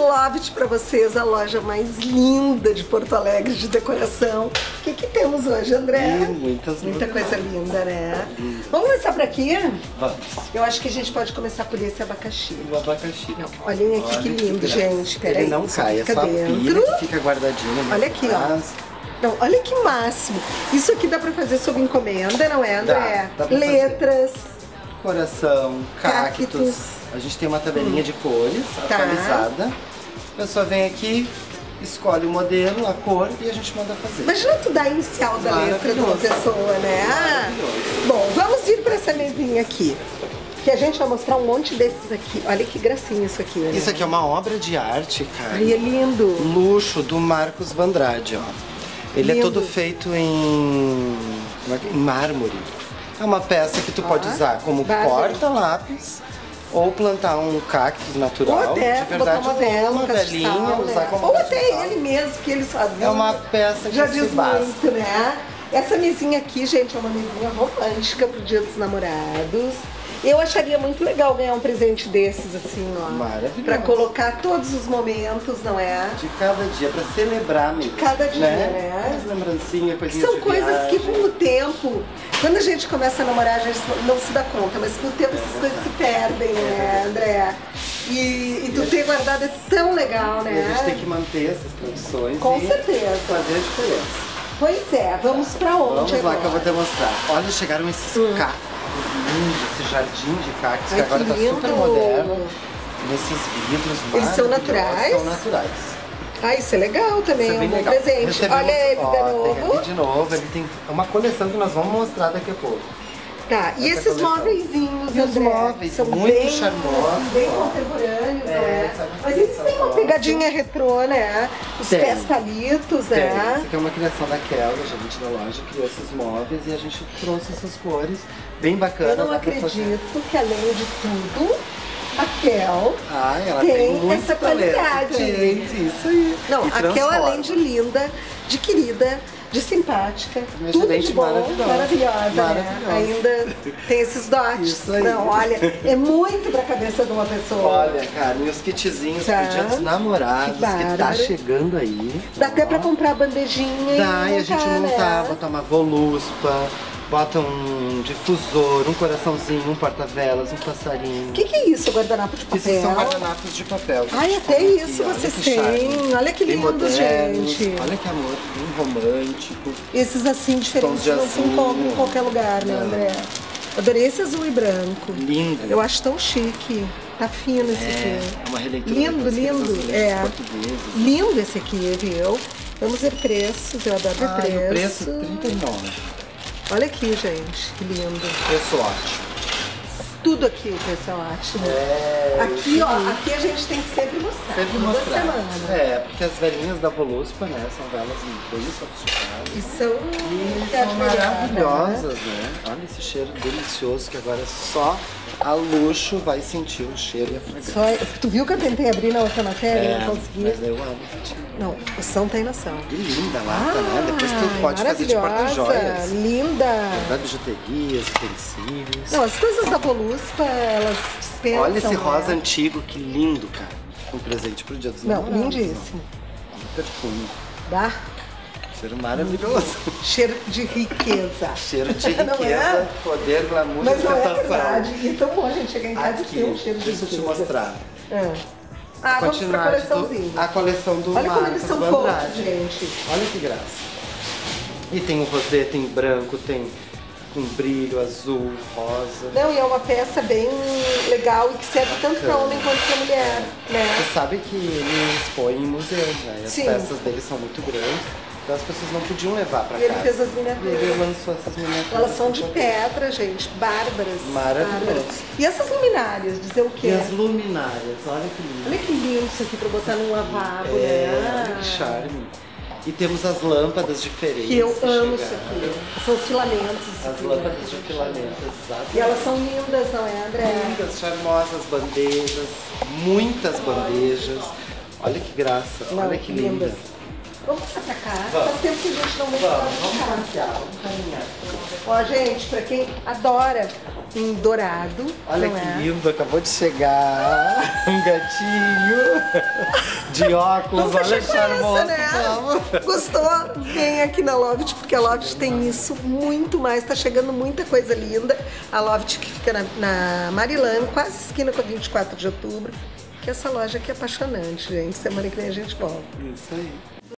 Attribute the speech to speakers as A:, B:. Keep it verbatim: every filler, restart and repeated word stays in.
A: Loft pra vocês, a loja mais linda de Porto Alegre de decoração. O que que temos hoje, André?
B: Sim, muitas
A: Muita
B: muitas.
A: coisa linda, né? Vamos começar por aqui?
B: Vamos.
A: Eu acho que a gente pode começar por esse abacaxi.
B: O abacaxi.
A: Não, olhem aqui
B: Olha
A: que lindo,
B: graça.
A: gente. Pera
B: Ele
A: aí,
B: não
A: só
B: cai, é
A: fica
B: só a
A: dentro.
B: pilha que fica guardadinha. no
A: Olha aqui, ó.
B: vaso.
A: Então, olha que máximo. Isso aqui dá pra fazer sob encomenda, não é, André?
B: Dá, dá pra
A: Letras.
B: Coração, cactos.
A: Cactos.
B: A gente tem uma tabelinha de cores
A: Tá.
B: atualizada. A pessoa vem aqui, escolhe o modelo, a cor e a gente manda fazer.
A: Imagina tu dar a inicial da letra de uma
B: Maravilhoso.
A: pessoa, né? Ah,
B: Maravilhoso.
A: bom, vamos ir pra essa mesinha aqui. Que a gente vai mostrar um monte desses aqui. Olha que gracinha isso aqui, né?
B: Isso aqui é uma obra de arte, cara.
A: Ai, é lindo.
B: Luxo do Marcos Vandrade, ó. Ele
A: Lindo.
B: é todo feito em, como é que é? Em mármore. É uma peça que tu
A: Ó,
B: pode usar como
A: bárbaro.
B: porta-lápis ou plantar um cactus natural.
A: Ou até
B: de verdade,
A: botar uma vela,
B: uma
A: um
B: velinha,
A: castiçal,
B: usar
A: né?
B: como
A: Ou
B: castiçal.
A: até ele mesmo, que eles fazem.
B: É uma peça que
A: Já
B: se
A: diz
B: basta.
A: muito, né? Essa mesinha aqui, gente, é uma mesinha romântica pro Dia dos Namorados. Eu acharia muito legal ganhar um presente desses, assim, ó.
B: Maravilhoso.
A: Pra colocar todos os momentos, não é?
B: De cada dia, pra celebrar mesmo.
A: Cada dia, né?
B: As lembrancinhas, coisinhas
A: São
B: de
A: coisas
B: viagem.
A: que com o tempo, quando a gente começa a namorar, a gente não se dá conta, mas com o tempo essas coisas se perdem, né, André? E, e tu ter guardado é tão legal,
B: E a gente tem
A: né?
B: que manter essas tradições
A: Com
B: e
A: certeza.
B: fazer a diferença.
A: Pois é, vamos pra onde
B: Vamos lá
A: agora?
B: que eu vou te mostrar. Olha, chegaram esses
A: Hum.
B: cactos lindos, esse jardim de cactos
A: Ai,
B: que agora
A: que
B: tá super
A: lindo.
B: moderno. Nesses vidros
A: Eles são
B: maravilhosos,
A: naturais?
B: São naturais.
A: Ah, isso é legal também,
B: Isso
A: é
B: é bem
A: um bom
B: legal.
A: presente.
B: Recebemos-
A: Olha ele
B: ó,
A: de
B: Tem
A: novo.
B: aqui de novo, ele tem uma coleção que nós vamos mostrar daqui a pouco.
A: Tá, e
B: Essa
A: esses
B: coleção.
A: móveizinhos,
B: E os
A: André,
B: móveis,
A: são
B: muito
A: bem,
B: charmosos,
A: bem
B: ó.
A: contemporâneos,
B: É,
A: né?
B: sabe que
A: Mas eles
B: são
A: têm uma
B: próprios.
A: pegadinha retrô, né? Os
B: Tem.
A: pés palitos,
B: Tem.
A: né?
B: Essa aqui é uma criação da Kel, a gente da loja criou esses móveis e a gente trouxe essas cores bem bacanas.
A: Eu não
B: dá pra fazer.
A: acredito que, além de tudo, a Kel
B: Ah, ela
A: tem,
B: tem, muito
A: essa
B: talento.
A: qualidade.
B: Gente, isso aí.
A: Não,
B: E
A: a Kel,
B: transforma.
A: além de linda, de querida, de simpática,
B: Uma
A: tudo
B: gerente
A: de bom,
B: maravilhosa.
A: maravilhosa,
B: Maravilhosa.
A: né? Ainda tem esses dotes.
B: Isso aí.
A: Não, olha, é muito pra cabeça de uma pessoa.
B: Olha, cara, e os kitzinhos
A: Tá.
B: pro dia dos namorados,
A: Que
B: que, tá
A: bárbaro.
B: chegando aí.
A: Dá
B: Ó.
A: até pra comprar bandejinha
B: Dá, e a gente
A: montar,
B: montar,
A: né?
B: botar uma voluspa, bota um difusor, um coraçãozinho, um porta-velas, um passarinho.
A: O que, que é isso, guardanapo de papel?
B: Isso são guardanapos de papel.
A: Ai, até
B: Aqui,
A: isso
B: olha
A: vocês
B: que
A: têm.
B: charme.
A: Olha que
B: Bem
A: lindo,
B: modernos,
A: gente.
B: Olha que amor, bem romântico.
A: Esses assim diferentes
B: Tons de
A: não se
B: azul.
A: encontram em qualquer lugar, né,
B: Não.
A: André? Adorei esse azul e branco.
B: Lindo.
A: Eu acho tão chique. Tá fino esse
B: É,
A: aqui.
B: é uma releitura
A: Lindo,
B: daqueles
A: lindo.
B: azulejos
A: É.
B: portugueses.
A: Lindo esse aqui, viu? Vamos ver preços. Eu adoro ver
B: Ah, e o preço trinta e nove.
A: Olha aqui, gente. Que lindo.
B: Preço ótimo.
A: Tudo aqui o preço é ótimo.
B: É,
A: Aqui, ó, aqui a gente tem que sempre mostrar.
B: Sempre
A: toda
B: mostrar.
A: semana.
B: É, porque as velhinhas da Voluspa, né, são velas bem sofisticadas.
A: E são,
B: E
A: é
B: são
A: admirável, né?
B: maravilhosas, né? Olha esse cheiro delicioso que agora só a luxo vai sentir o cheiro e a fragrância.
A: Só, tu viu que eu tentei abrir na outra matéria e
B: É,
A: não consegui?
B: mas eu amo.
A: Não, o som tem noção.
B: Que linda a lata, né? Depois tu
A: Ai,
B: pode fazer de
A: maravilhosa,
B: porta-joias.
A: linda.
B: Da bijuterias, utensílios.
A: Não, as coisas da Voluspa, elas dispensam.
B: Olha esse rosa
A: né?
B: antigo, que lindo, cara. Um presente pro dia dos
A: Não,
B: namorados.
A: lindíssimo.
B: ó. Um perfume.
A: Dá
B: Cheiro maravilhoso.
A: cheiro de riqueza.
B: Cheiro de
A: Não
B: riqueza,
A: é?
B: poder, glamour
A: Mas
B: e
A: não é
B: ostentação.
A: verdade. E tão bom a gente chegar em casa e
B: Aqui,
A: ter um cheiro de
B: deixa eu te
A: riqueza.
B: mostrar.
A: É. Ah, vamos pra
B: Continuar de
A: coleçãozinha.
B: do, a coleção do
A: Olha como
B: Marcos
A: eles são
B: Vandrade.
A: poucos, gente.
B: Olha que graça. E tem o rosé, tem branco, tem com brilho, azul, rosa.
A: Não, e é uma peça bem legal e que serve tanto pra
B: Bacana.
A: homem quanto pra mulher, né?
B: Você sabe que ele expõe em museus, né? E as
A: Sim.
B: peças dele são muito grandes, então as pessoas não podiam levar pra
A: E ele
B: casa.
A: fez as
B: E
A: miniaturas.
B: ele lançou essas miniaturas.
A: Elas são de
B: pra-
A: pedra, gente, bárbaras.
B: Maravilhoso.
A: bárbaras. E essas luminárias, dizer o quê?
B: E as luminárias, olha que lindo.
A: Olha que lindo isso aqui pra botar num lavabo,
B: É,
A: né?
B: olha que charme. E temos as lâmpadas diferentes.
A: Que eu
B: que
A: amo isso
B: chegaram.
A: aqui. São filamentos. isso
B: As
A: aqui,
B: lâmpadas
A: né?
B: de filamento, exato.
A: E elas são lindas, não é, André?
B: Lindas, charmosas bandejas, muitas bandejas. Olha que graça,
A: Não,
B: olha que linda.
A: lindas. Vamos passar pra cá.
B: Vamos.
A: Faz tempo que a gente não vem pra
B: Vamos, vamos
A: cá.
B: passear, vamos caminhar.
A: Ó, gente, pra quem adora em dourado,
B: Olha
A: não
B: que
A: é?
B: lindo, acabou de chegar um gatinho de óculos,
A: Vamos
B: olha
A: fechar
B: que
A: com essa,
B: charmoso.
A: né?
B: Vamos.
A: Gostou? Vem aqui na Loft, porque a Loft tem isso muito mais. Tá chegando muita coisa linda. A Loft que fica na, na Marilã, quase esquina com a vinte e quatro de outubro. Que essa loja aqui é apaixonante, gente. Semana que vem a gente volta.
B: Isso aí.